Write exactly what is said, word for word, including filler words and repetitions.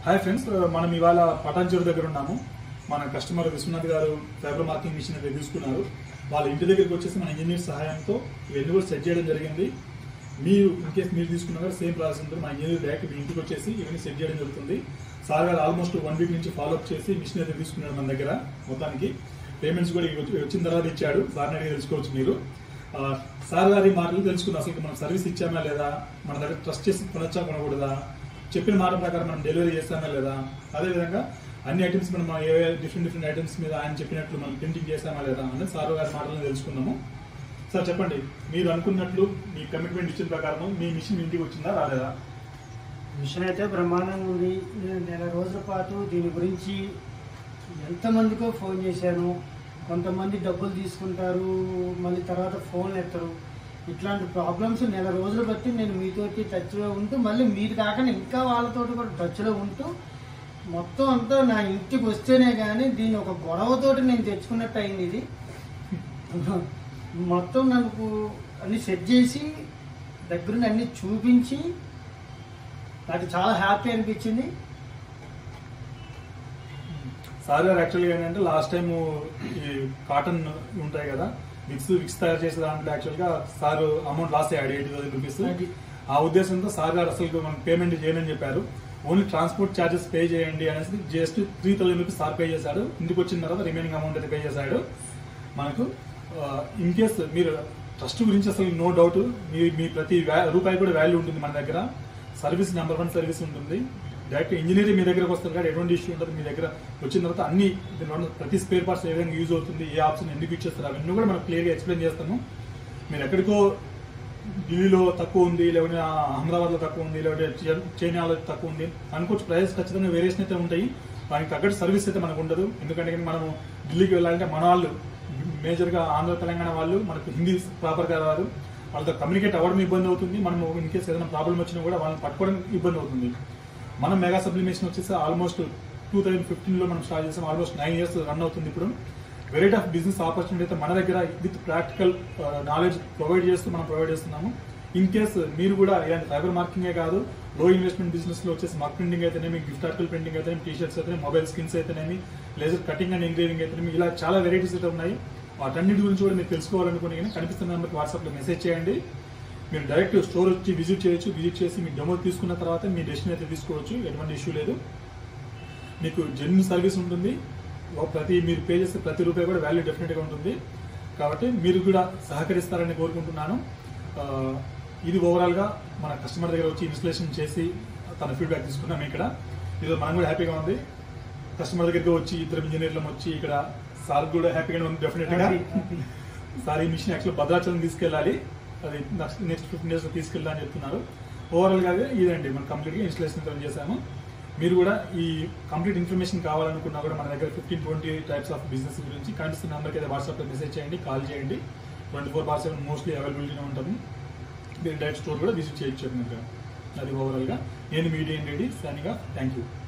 Hi friends, మనం ఇవాళ పటాన్చెరు దగ్గర ఉన్నాము. మన కస్టమర్ విశ్వనాథ్ గారు ఫైబర్ మార్కింగ్ మిషన్ అయితే తీసుకున్నారు. వాళ్ళ ఇంటి దగ్గరికి వచ్చేసి మన ఇంజనీర్ సహాయంతో ఇవన్నీ కూడా సెట్ చేయడం జరిగింది. మీరు ఇన్ కేసు మీరు తీసుకున్నా సేమ్ ప్రాసెస్ ఉంటుంది. మన ఇంజనీర్ డైరెక్ట్ మీ ఇంటికి వచ్చేసి ఇవన్నీ సెట్ చేయడం జరుగుతుంది. సార్ గారు ఆల్మోస్ట్ వన్ వీక్ నుంచి ఫాలోఅప్ చేసి మిషన్ అయితే తీసుకున్నాడు మన దగ్గర. మొత్తానికి పేమెంట్స్ కూడా వచ్చిన తర్వాత ఇచ్చాడు. సార్ని అడిగి తెలుసుకోవచ్చు మీరు. సార్ గారి మాటలు తెలుసుకున్నాం. అసలు మనం సర్వీస్ ఇచ్చామా లేదా, మన దగ్గర ట్రస్ట్ చేసి కొనొచ్చా కొనకూడదా, చెప్పిన మాట ప్రకారం మనం డెలివరీ చేస్తామా లేదా, అదేవిధంగా అన్ని ఐటమ్స్ మనం ఏ డిఫరెంట్ డిఫరెంట్ ఐటమ్స్ మీద ఆయన చెప్పినట్లు మనం ప్రింటింగ్ చేస్తామా లేదా అనేది సార్ గారి మాటలను తెలుసుకున్నాము. సార్ చెప్పండి, మీరు అనుకున్నట్లు మీ కమిట్మెంట్ ఇచ్చిన ప్రకారం మీ మిషన్ ఇంటికి వచ్చిందా రాలేదా? మిషన్ అయితే బ్రహ్మాండంగా ఉంది. నేను నెల రోజుల పాటు దీని గురించి ఎంతమందికో ఫోన్ చేశాను. కొంతమంది డబ్బులు తీసుకుంటారు, మళ్ళీ తర్వాత ఫోన్లు ఎత్తరు. ఇట్లాంటి ప్రాబ్లమ్స్ నెల రోజులు బట్టి నేను మీతోటి టచ్లో ఉంటూ, మళ్ళీ మీరు కాకుండా ఇంకా వాళ్ళతో కూడా టచ్లో ఉంటూ, మొత్తం అంతా నా ఇంటికి వస్తేనే కానీ దీన్ని ఒక గొడవతోటి నేను తెచ్చుకున్నట్టు అయింది. ఇది మొత్తం నాకు అన్ని సెట్ చేసి దగ్గరుండి అన్ని చూపించి నాకు చాలా హ్యాపీ అనిపించింది. సార్ గారు యాక్చువల్గా ఏంటంటే లాస్ట్ టైం ఈ కాటన్ ఉంటాయి కదా, విక్స్ విక్స్ తయారు చేసే దాంట్లో యాక్చువల్గా సార్ అమౌంట్ లాస్ అయ్యాడు, ఎయిటీ థౌసండ్ రూపీస్. ఆ ఉద్దేశంతో సార్ గారు అసలు మనకు పేమెంట్ చేయనని చెప్పారు. ఓన్లీ ట్రాన్స్పోర్ట్ ఛార్జెస్ పే చేయండి అనేసి just three thousand rupees sir pay చేశాడు. ఇంటికి వచ్చిన తర్వాత రిమైనింగ్ అమౌంట్ అయితే పే చేశాడు మనకు. ఇన్ కేస్ మీరు ట్రస్ట్ గురించి అసలు నో డౌట్, మీ మీ ప్రతి రూపాయి కూడా వాల్యూ ఉంటుంది మన దగ్గర. సర్వీస్ నెంబర్ వన్ సర్వీస్ ఉంటుంది. డైరెక్ట్ ఇంజనీరింగ్ మీ దగ్గరకు వస్తారు కాబట్టి ఎటువంటి ఇష్యూ ఉంటుంది. మీ దగ్గర వచ్చిన తర్వాత అన్ని ప్రతి స్పేర్ పార్ట్స్ ఏ విధంగా యూజ్ అవుతుంది, ఏ ఆప్షన్ ఎందుకు ఇచ్చేస్తారు, అవన్నీ కూడా మనం క్లియర్గా ఎక్స్ప్లెయిన్ చేస్తాము. మీరు ఎక్కడికో ఢిల్లీలో తక్కువ ఉంది, లేకపోతే అహ్మదాబాద్లో తక్కువ ఉంది, లేకపోతే చైనాలో తక్కువ ఉంది అనుకోవచ్చు. ప్రైస్ ఖచ్చితంగా వేరియేషన్ అయితే ఉంటాయి. దానికి తగ్గట్టు సర్వీస్ అయితే మనకు ఉండదు. ఎందుకంటే మనం ఢిల్లీకి వెళ్ళాలంటే మన వాళ్ళు మేజర్గా ఆంధ్ర తెలంగాణ వాళ్ళు మనకు హిందీ ప్రాపర్గా రాదు. వాళ్ళతో కమ్యూనికేట్ అవ్వడం ఇబ్బంది అవుతుంది. మనం ఇన్ కేసు ఏదైనా ప్రాబ్లం వచ్చినా కూడా వాళ్ళని పట్టుకోవడం ఇబ్బంది అవుతుంది. మనం మెగా సబ్లిమేషన్ వచ్చేసి ఆల్మోస్ట్ టూ థౌజండ్ ఫిఫ్టీన్లో మనం స్టార్ట్ చేసాం. ఆల్మోస్ట్ నైన్ ఇయర్స్ రన్ అవుతుంది. ఇప్పుడు వెరైటీ ఆఫ్ బిజినెస్ ఆపర్చునిటీ అయితే మన దగ్గర విత్ ప్రాక్టికల్ నాలెడ్జ్ ప్రొవైడ్ చేస్తూ మనం ప్రొవైడ్ చేస్తున్నాము. ఇన్ కేసు మీరు కూడా ఇలాంటి ఫైబర్ మార్కింగే కాదు, లో ఇన్వెస్ట్మెంట్ బిజినెస్ లో వచ్చేసి మక్ ప్రింటింగ్ అయితేనేమి, గిఫ్ట్ ఆర్టికల్ ప్రింటింగ్ అయితేనేమి, టీ షర్ట్స్ అయితేనేమి, మొబైల్ స్కిన్స్ అయితేనేమి, లేజర్ కటింగ్ అండ్ ఎంగ్రేవింగ్ అయితేనేమి, ఇలా చాలా వెరైటీస్ అయితే ఉన్నాయి. వాటన్నిటి గురించి కూడా మీరు తెలుసుకోవాలనుకుని కనిపిస్తున్న నెంబర్కి వాట్సాప్లో మెసేజ్ చేయండి. మీరు డైరెక్ట్ స్టోర్ వచ్చి విజిట్ చేయొచ్చు. విజిట్ చేసి మీ డెమో తీసుకున్న తర్వాత మీ డెస్టినీ అయితే తీసుకోవచ్చు. ఎటువంటి ఇష్యూ లేదు. మీకు జెన్యున్ సర్వీస్ ఉంటుంది. ప్రతి మీరు పే చేసే ప్రతి రూపాయి కూడా వాల్యూ డెఫినెట్గా ఉంటుంది. కాబట్టి మీరు కూడా సహకరిస్తారని కోరుకుంటున్నాను. ఇది ఓవరాల్గా మన కస్టమర్ దగ్గర వచ్చి ఇన్స్టలేషన్ చేసి తన ఫీడ్బ్యాక్ తీసుకున్నాం. ఇక్కడ ఇది మనం కూడా హ్యాపీగా ఉంది. కస్టమర్ దగ్గరికి వచ్చి ఇద్దరు ఇంజనీర్లం వచ్చి ఇక్కడ సార్ కూడా హ్యాపీగానే ఉంది డెఫినెట్గా. సార్ ఈ మిషన్ యాక్చువల్ భద్రాచలం తీసుకెళ్ళాలి, అది నెక్స్ట్ ఫిఫ్టీన్ డేస్లో తీసుకెళ్ళాలని చెప్తున్నారు. ఓవరాల్గా ఇదండి మనం కంప్లీట్గా ఇన్స్టలేషన్ చేశాము. మీరు కూడా ఈ కంప్లీట్ ఇన్ఫర్మేషన్ కావాలనుకున్నా కూడా మన దగ్గర fifteen twenty types of business గురించి కనిపిస్తున్న నెంబర్కి అయితే వాట్సాప్లో మెసేజ్ చేయండి, కాల్ చేయండి. Twenty four bar seven mostly అవైలబిలిటీనే ఉంటుంది. మీరు డైరెక్ట్ స్టోర్ కూడా విజిట్ చేయొచ్చు. అది ఓవరాల్గా నేను media ready signing off. Thank you.